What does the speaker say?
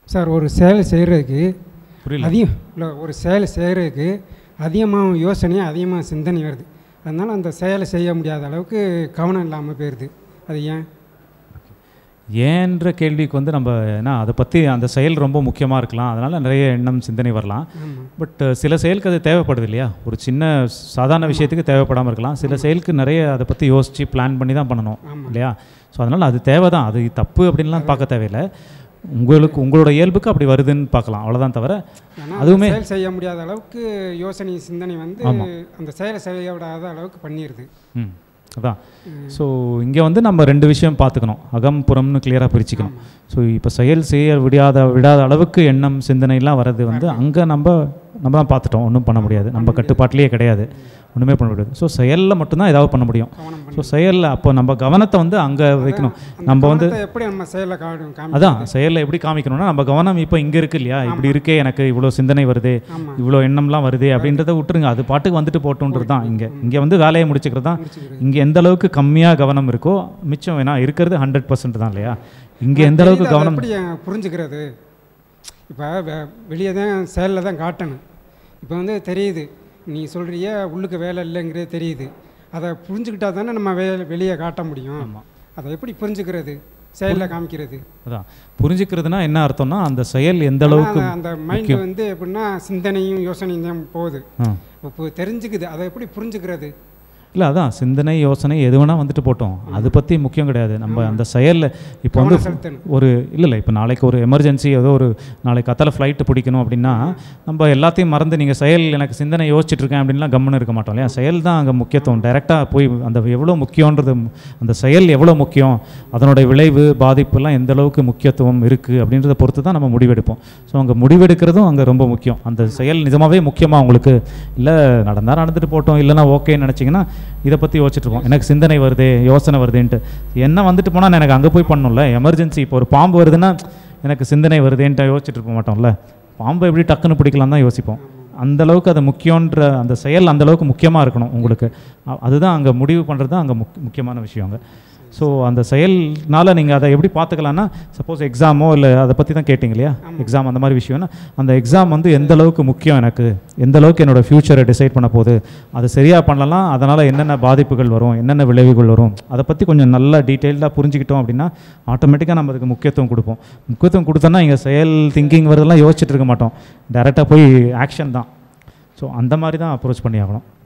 Sir ஒரு செயல் செய்கிறதுக்கு புரியல. ஒரு செயல் செய்கிறதுக்கு அதிகமாக யோசனை அதிகமாக சிந்தனை வருது. அதனால் அந்த செயலை செய்ய முடியாத அளவுக்கு கவனம் இல்லாமல் போயிடுது. அது ஏன்? ஏன்ற கேள்விக்கு வந்து நம்ம ஏன்னா அதை பற்றி அந்த செயல் ரொம்ப முக்கியமாக இருக்கலாம், அதனால் நிறைய எண்ணம் சிந்தனை வரலாம். பட் சில செயலுக்கு அது தேவைப்படுது இல்லையா? ஒரு சின்ன சாதாரண விஷயத்துக்கு தேவைப்படாமல் இருக்கலாம். சில செயலுக்கு நிறைய அதை பற்றி யோசித்து பிளான் பண்ணி தான் பண்ணணும் இல்லையா? ஸோ அதனால் அது தேவை தான், அது தப்பு அப்படின்லாம் பார்க்க தேவையில்லை. உங்களோட இயல்புக்கு அப்படி வருதுன்னு பார்க்கலாம், அவ்வளோதான். தவிர அதுவுமே செயல் செய்ய முடியாத அளவுக்கு யோசனை சிந்தனை வந்து அந்த செயலை செய்ய விடாத அளவுக்கு பண்ணிடுது. அதான். ஸோ இங்கே வந்து நம்ம ரெண்டு விஷயம் பார்த்துக்கணும், அகம் புறம்னு கிளியராக பிரிச்சுக்கணும். ஸோ இப்போ செயல் செய்ய விடாத அளவுக்கு எண்ணம் சிந்தனைலாம் வர்றது வந்து அங்கே நம்ம தான் பார்த்துட்டோம், ஒன்றும் பண்ண முடியாது, நம்ம கட்டுப்பாட்டிலேயே கிடையாது, ஒன்றுமே பண்ண முடியாது. ஸோ செயலில் மட்டும்தான் ஏதாவது பண்ண முடியும். ஸோ செயலில் அப்போ நம்ம கவனத்தை வந்து அங்கே வைக்கணும். நம்ம வந்து எப்படி நம்ம அதான் செயலில் எப்படி காமிக்கணும்னா நம்ம கவனம் இப்போ இங்கே இருக்குது இல்லையா, இப்படி இருக்கே, எனக்கு இவ்வளோ சிந்தனை வருது, இவ்வளோ எண்ணம்லாம் வருது அப்படின்றத விட்டுருங்க, அது பாட்டுக்கு வந்துட்டு போட்டோன்றது தான். இங்கே வந்து வேலையை முடிச்சுக்கிறது தான். இங்கே எந்த அளவுக்கு கம்மியாக கவனம் இருக்கோ மிச்சம் வேணா இருக்கிறது 100% தான் இல்லையா? இங்கே எந்த அளவுக்கு கவனம் புரிஞ்சுக்கிறது. இப்போ வெளியே தான் செயலில் தான் காட்டணும். இப்போ வந்து தெரியுது நீ சொல்கிறிய உள்ளுக்கு வேலை இல்லைங்கிறது தெரியுது. அதை புரிஞ்சுக்கிட்டா தானே நம்ம வெளியே காட்ட முடியும். அதை எப்படி புரிஞ்சுக்கிறது, செயலில் காமிக்கிறது? அதான் புரிஞ்சுக்கிறதுனா என்ன அர்த்தம்னா அந்த செயல் எந்த அளவுக்கு அந்த மைண்டு வந்து எப்படின்னா சிந்தனையும் யோசனையும் தான் போகுது. இப்போ தெரிஞ்சுக்குது, அதை எப்படி புரிஞ்சுக்கிறது? இல்லை அதான் சிந்தனை யோசனை எது வேணால் வந்துட்டு போட்டோம், அது பற்றி முக்கியம் கிடையாது. நம்ம அந்த செயலில் இப்போ வந்து ஒரு இல்லை இப்போ நாளைக்கு ஒரு எமர்ஜென்சி ஏதோ ஒரு நாளைக்கு கத்தால ஃப்ளைட்டு பிடிக்கணும் அப்படின்னா நம்ம எல்லாத்தையும் மறந்து நீங்கள் செயல் எனக்கு சிந்தனை யோசிச்சுட்ருக்கேன் அப்படின்லாம் கம்முன்னு இருக்க மாட்டோம் இல்லையா? செயல் தான் அங்கே முக்கியத்துவம். டைரெக்டாக போய் அந்த எவ்வளோ முக்கியன்றது, அந்த செயல் எவ்வளோ முக்கியம், அதனுடைய விளைவு பாதிப்புலாம் எந்த அளவுக்கு முக்கியத்துவம் இருக்குது அப்படின்றத பொறுத்து தான் நம்ம முடிவெடுப்போம். ஸோ அங்கே முடிவெடுக்கிறதும் அங்கே ரொம்ப முக்கியம். அந்த செயல் நிஜமாகவே முக்கியமாக உங்களுக்கு இல்லை நடந்தால் நடந்துட்டு போட்டோம், இல்லைனா ஓகேன்னு நினச்சிங்கன்னா இதை பற்றி யோசிச்சுட்ருப்போம், எனக்கு சிந்தனை வருது யோசனை வருதுன்ட்டு. என்ன வந்துட்டு போனால் எனக்கு அங்கே போய் பண்ணணும்ல, எமர்ஜென்சி இப்போ ஒரு பாம்பு வருதுன்னா எனக்கு சிந்தனை வருதுன்ட்டு யோசிச்சுட்டு இருக்க மாட்டோம்ல, பாம்பை எப்படி டக்குன்னு பிடிக்கலாம் தான் யோசிப்போம். அந்தளவுக்கு அது முக்கியன்ற அந்த செயல் அந்தளவுக்கு முக்கியமாக இருக்கணும் உங்களுக்கு. அதுதான் அங்கே முடிவு பண்ணுறது தான் அங்கே முக்கியமான விஷயங்க. ஸோ அந்த செயல்னால் நீங்கள் அதை எப்படி பார்த்துக்கலான்னா, சப்போஸ் எக்ஸாமோ இல்லை அதை பற்றி தான் கேட்டிங்க இல்லையா, எக்ஸாம் அந்த மாதிரி விஷயம்னா அந்த எக்ஸாம் வந்து எந்த அளவுக்கு முக்கியம், எனக்கு எந்த அளவுக்கு என்னோடய ஃப்யூச்சரை டிசைட் பண்ண போகுது, அது சரியாக பண்ணலாம், அதனால் என்னென்ன பாதிப்புகள் வரும், என்னென்ன விளைவுகள் வரும், அதை பற்றி கொஞ்சம் நல்லா டீட்டெயில்டாக புரிஞ்சுக்கிட்டோம் அப்படின்னா ஆட்டோமேட்டிக்காக நம்ம அதுக்கு முக்கியத்துவம் கொடுப்போம். முக்கியத்துவம் கொடுத்தோன்னா இங்கே செயல் திங்கிங் வரதெல்லாம் யோசிச்சுட்டு இருக்க மாட்டோம், டைரெக்டாக போய் ஆக்ஷன் தான். ஸோ அந்த மாதிரி தான் அப்ரோச் பண்ணி ஆகணும்.